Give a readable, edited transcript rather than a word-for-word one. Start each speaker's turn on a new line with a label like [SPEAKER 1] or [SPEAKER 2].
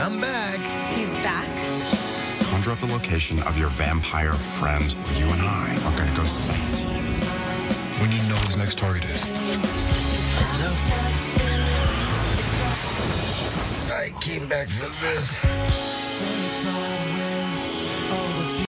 [SPEAKER 1] I'm back.
[SPEAKER 2] He's back?
[SPEAKER 3] Conjure up the location of your vampire friends, or you and I are going to go sightseeing.
[SPEAKER 1] We need to know who his next target is. I came back for this.